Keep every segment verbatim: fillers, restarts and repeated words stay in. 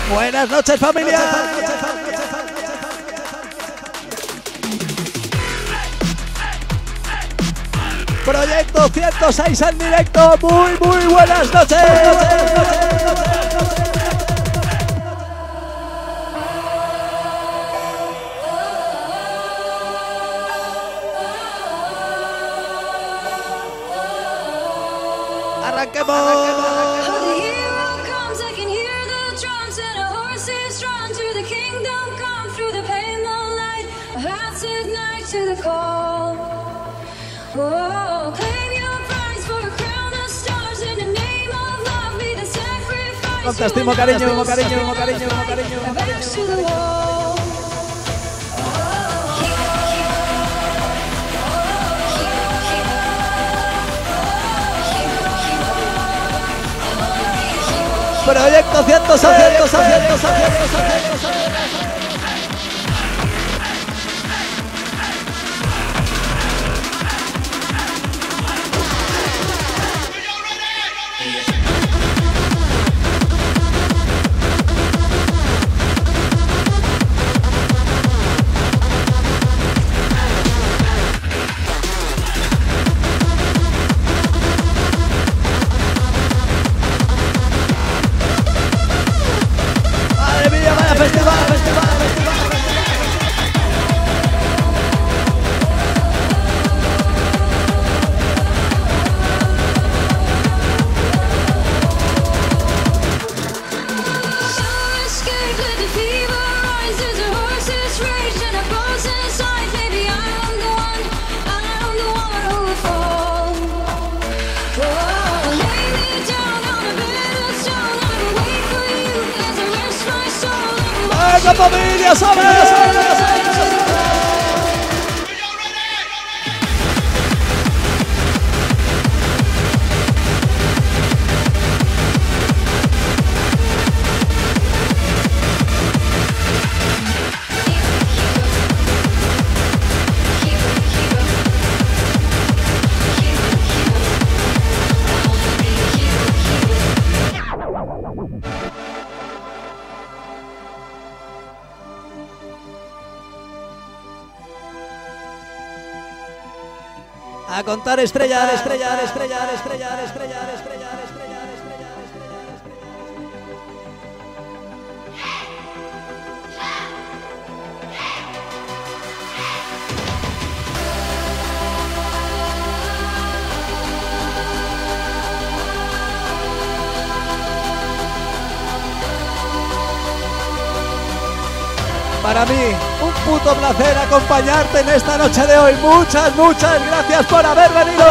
Buenas noches, familia. Proyecto ciento seis en directo. Muy, muy buenas noches. Arranquemos. Con te estimo, cariño, cariño, cariño, cariño, cariño. Proyecto ciento seis. ¡Venga, familia, ¿sabes? A contar estrellas, estrellas, estrellas, estrellas, estrellas, estrellas, estrellas, Para mí, un puto placer acompañarte en esta noche de hoy. Muchas, muchas gracias por haber venido.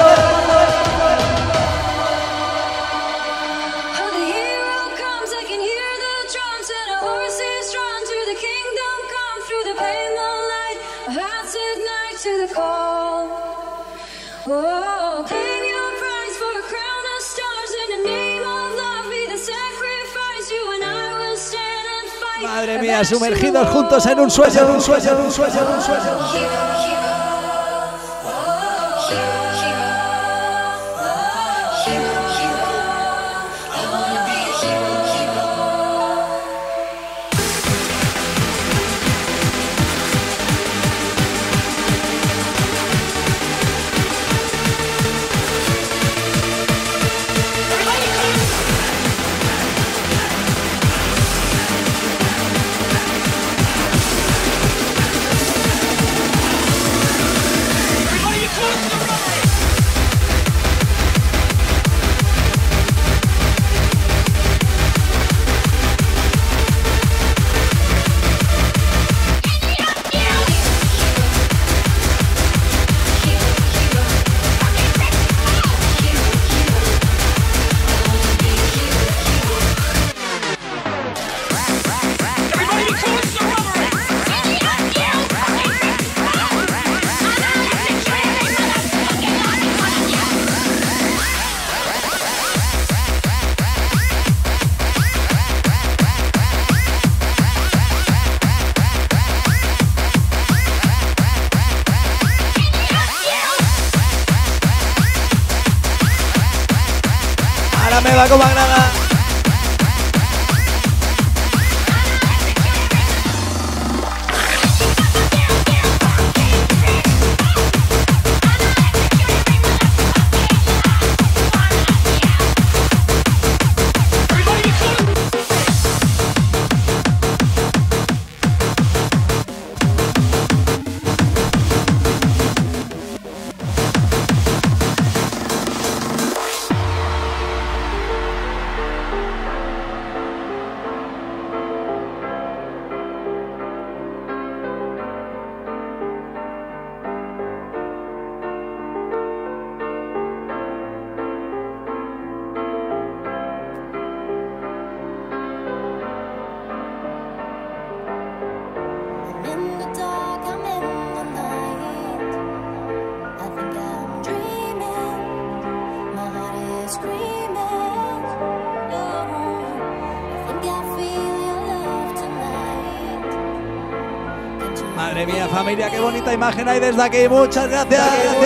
Madre mía, sumergidos juntos en un sueño, en un sueño, en un sueño, en un sueño. Ahora me va como agrada. Madre mía, familia, qué bonita imagen hay desde aquí. Muchas gracias.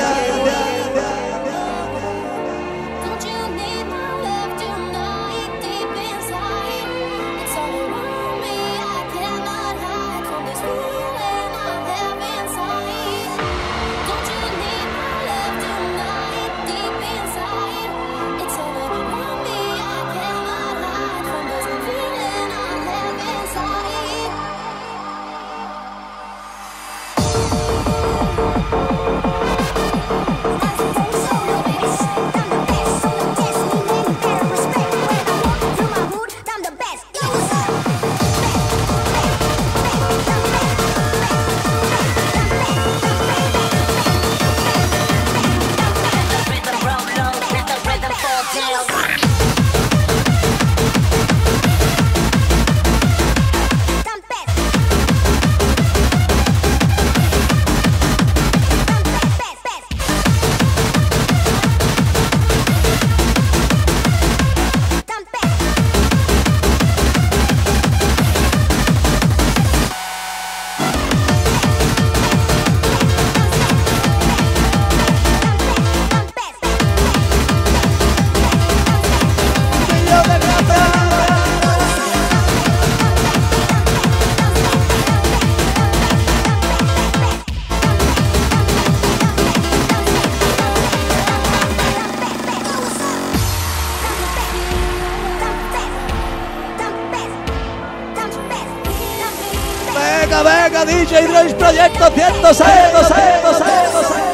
Venga, venga, D J Droids Proyecto ciento seis, ciento seis, ciento seis, ciento seis.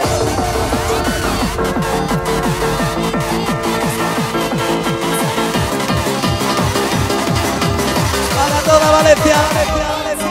Para toda Valencia, Valencia, Valencia.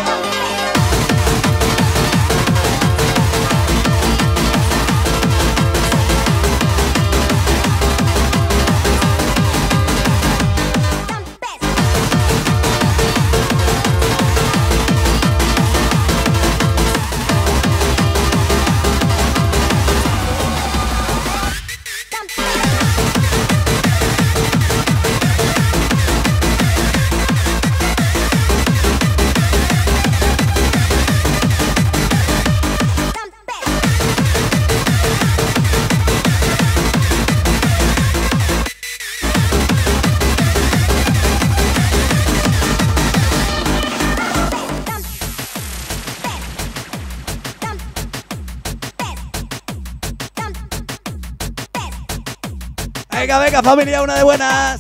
Venga, venga, familia, una de buenas.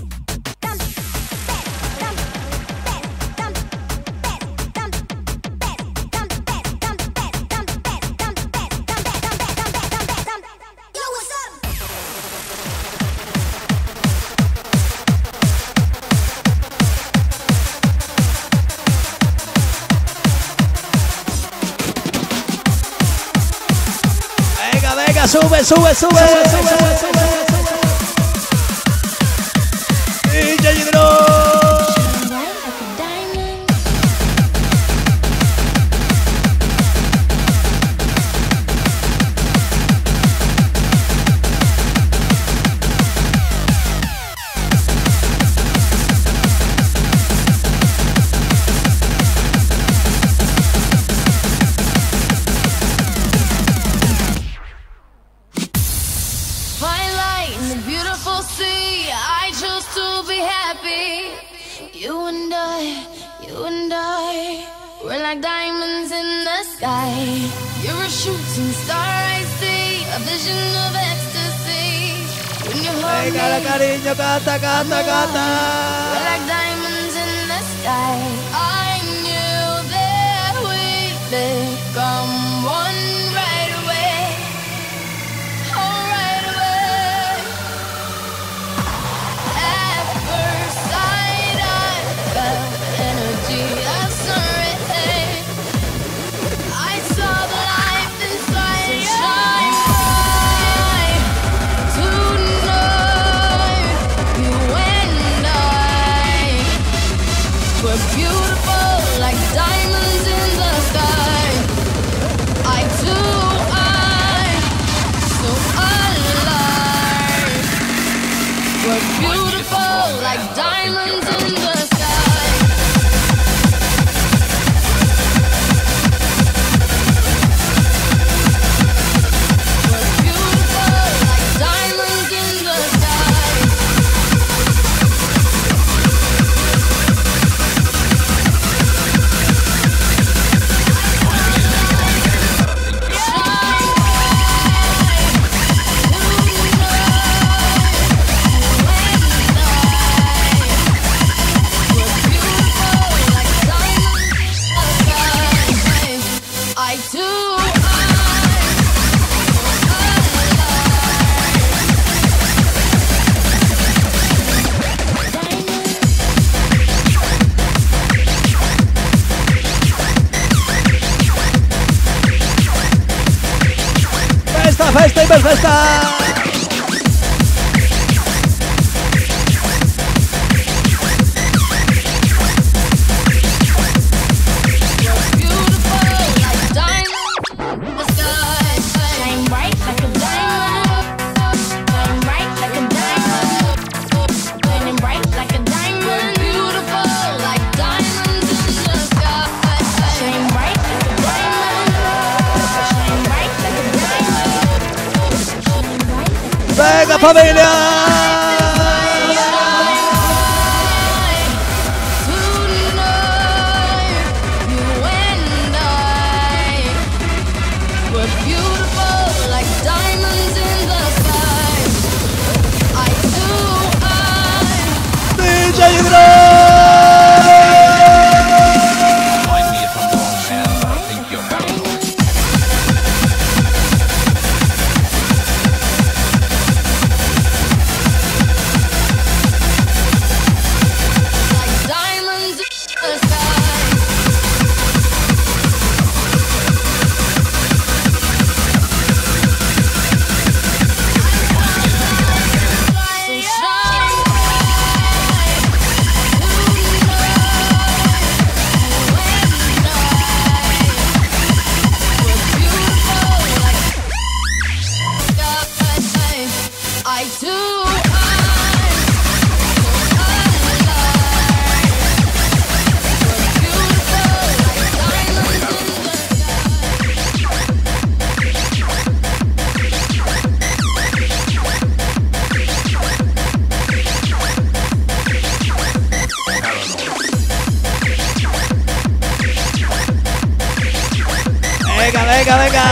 Venga, venga, sube, sube, sube, sube, sube, sube, sube. D J Droids. Venga, cariño, canta, canta, canta. We're like diamonds in the sky. I knew that we'd become one right away. Oh, right away. At first sight, I felt energy of sun rays. I saw the life inside you. Shine bright tonight. You and I were beautiful like diamonds in the sky. Festa, festa, hiperfesta. ¡Venga, familia! D J Hydro. Venga, venga, venga.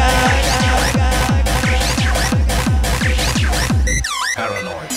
Paranoid.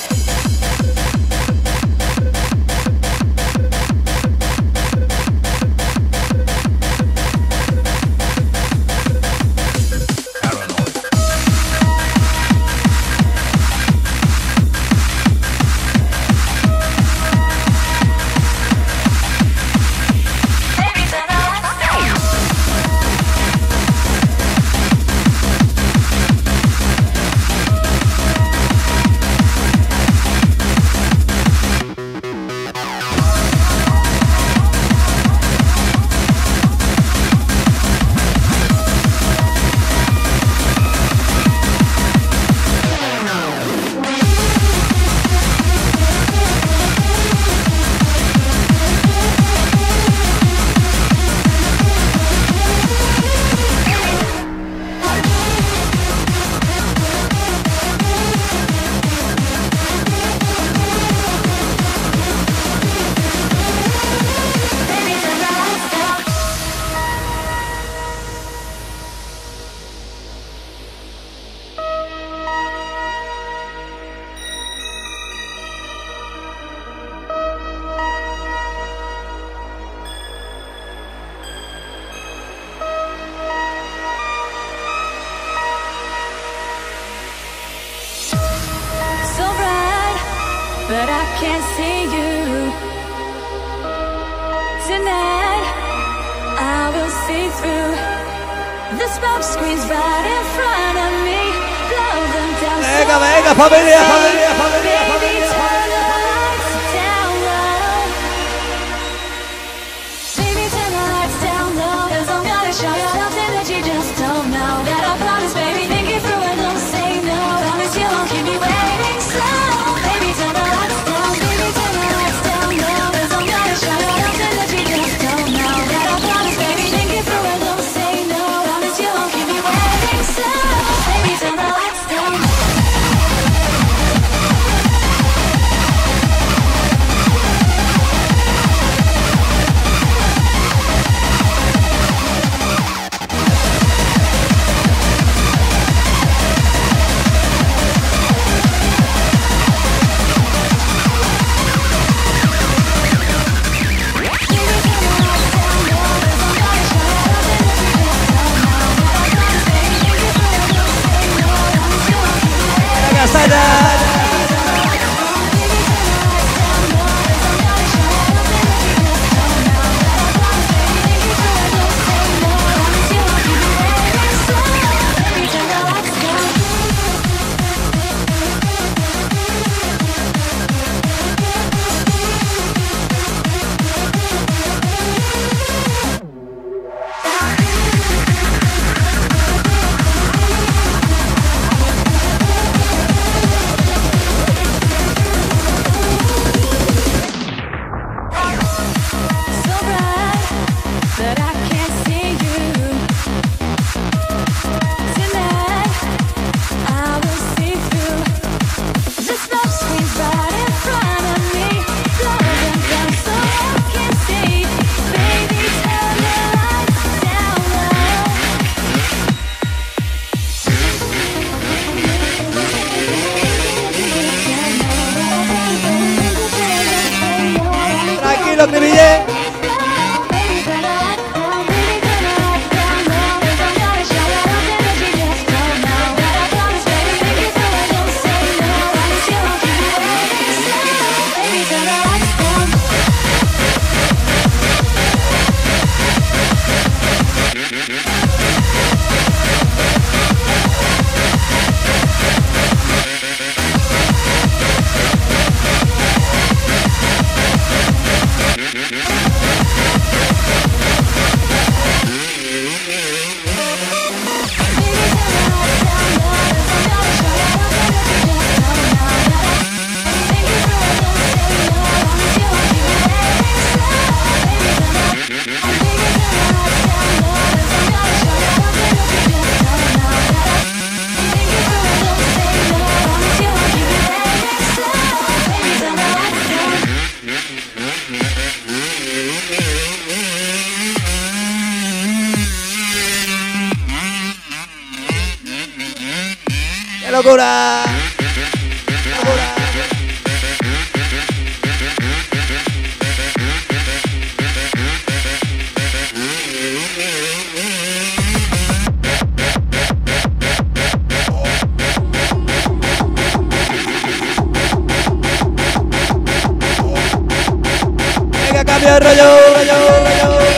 But I can't see you tonight. I will see through the smoke screens right in front of me. Blow them down. Venga, venga, familia, familia, familia, familia. Turn the lights down low. Baby, turn the lights down low. 'Cause I'm gonna show you something that you just don't know. That I promise, baby, think it through and don't say no. Promise you won't keep me waiting slow. Baby, turn the lights down. Baby, turn the lights down low. 'Cause I'm gonna show you something that you just don't know. That I promise, baby, think it through and don't say no. Promise you won't keep me waiting slow. Baby, turn the lights down. lo acribillé. ¡Qué locura! ¡Locura! Venga, cambio de rollo, rollo, rollo, rollo.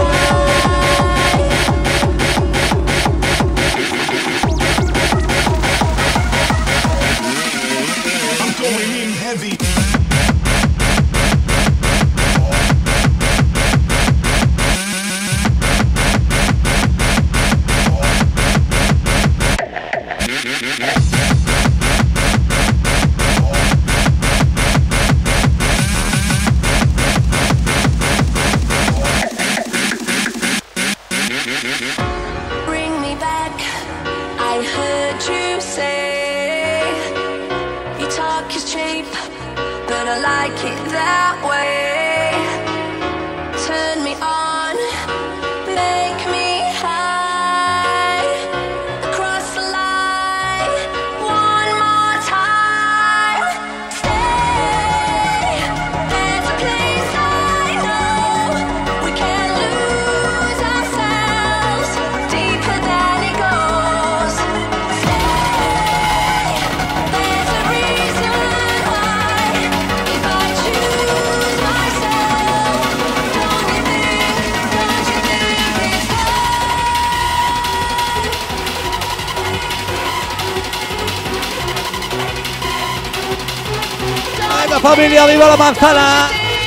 Familia, viva la manzana.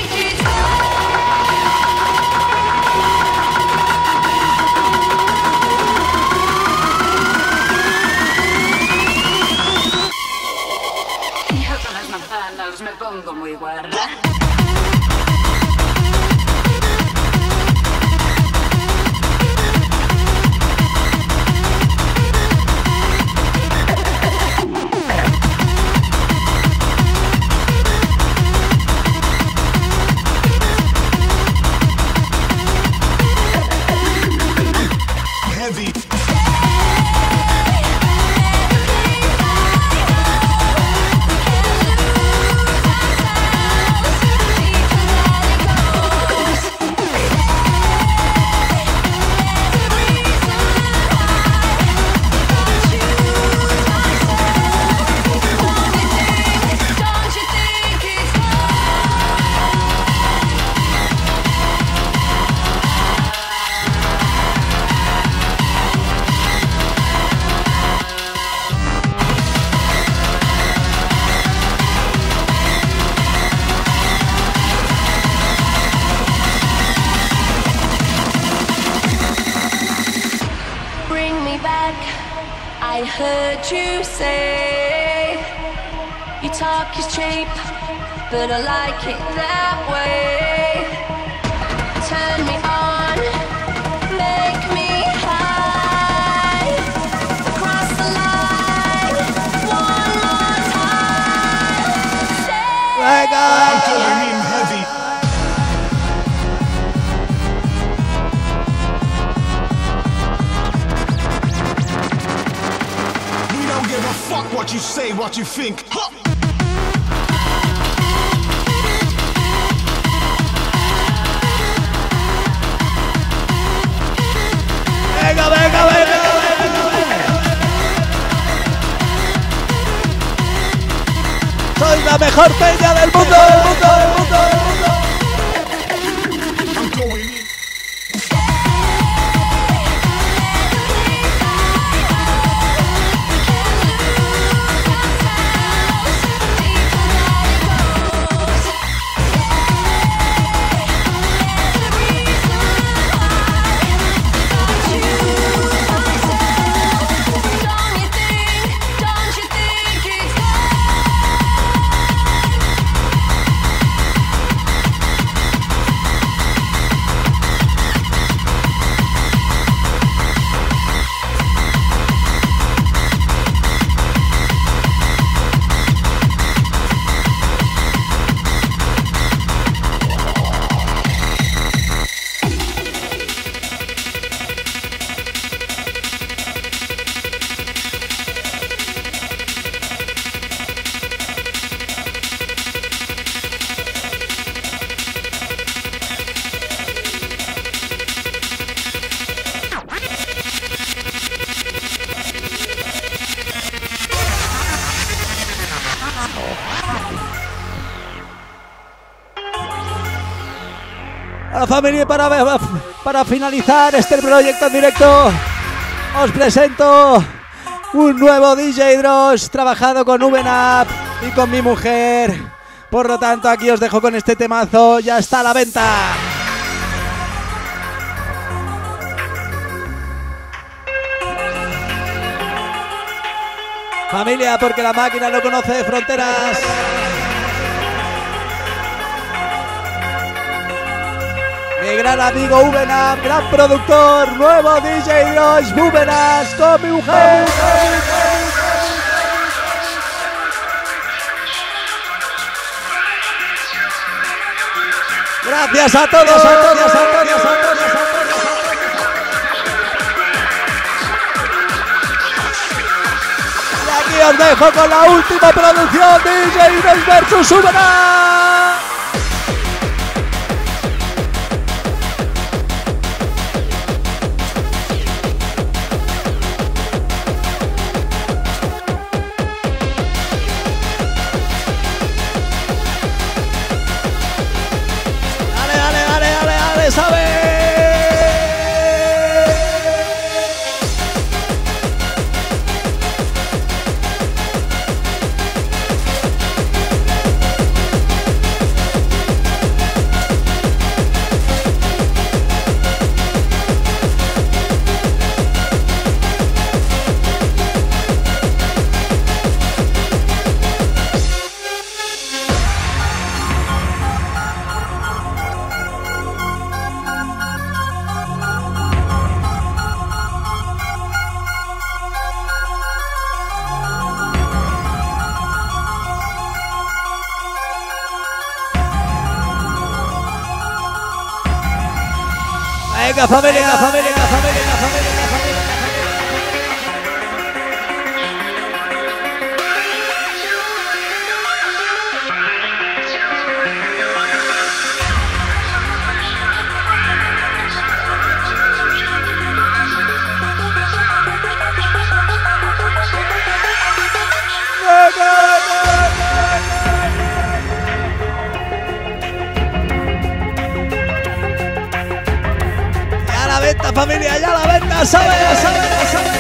Yo con las manzanas me pongo muy guarra. I heard you say your talk is cheap, but I like it that way. Turn me on, make me high, across the line, one more time. Say I'm going in heavy. We don't give a fuck what you say, what you think. Huh. la mejor peña del mundo, del mundo, del mundo, del mundo. I'm going in. A la familia, para, para finalizar este proyecto en directo, os presento un nuevo D J Dross trabajado con Ubenap y con mi mujer. Por lo tanto, aquí os dejo con este temazo, ya está a la venta. Familia, porque la máquina no conoce fronteras. Mi gran amigo Ubenap, gran productor, nuevo D J Dross, Ubenap con mi mujer. Gracias a todos, a todos, a todos, a todos, a todos. Y aquí os dejo con la última producción, D J Dross versus Ubenap. Venga, familia, venga, familia, venga, familia, venga, familia, venga, familia. Familia, ya la venta, sabe, sabe, sabe, sabe.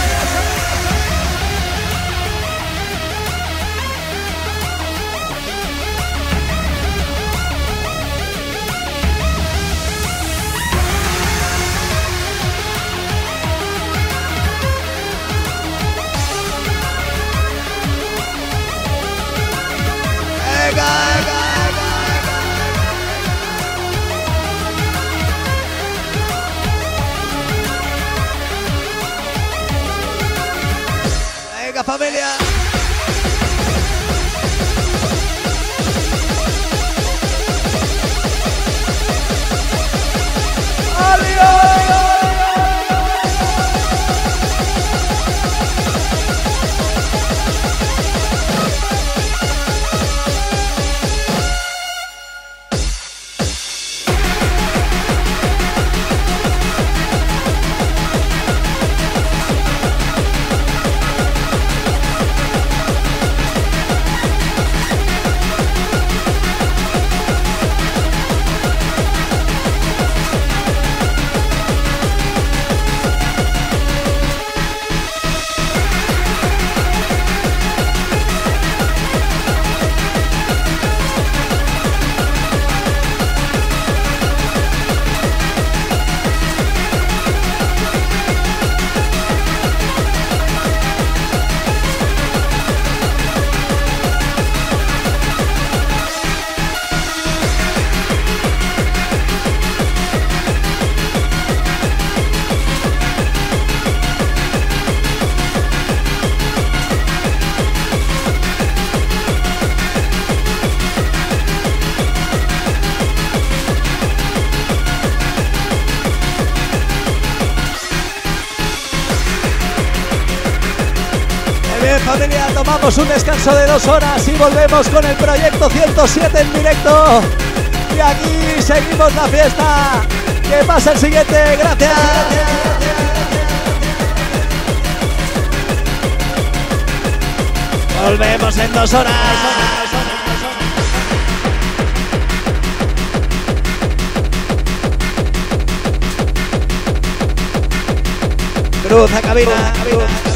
Venga, venga. Familia. familia, tomamos un descanso de dos horas y volvemos con el proyecto ciento siete en directo. Y aquí seguimos la fiesta. Que pasa el siguiente, gracias. Volvemos en dos horas. Cruza cabina, cabina, cabina.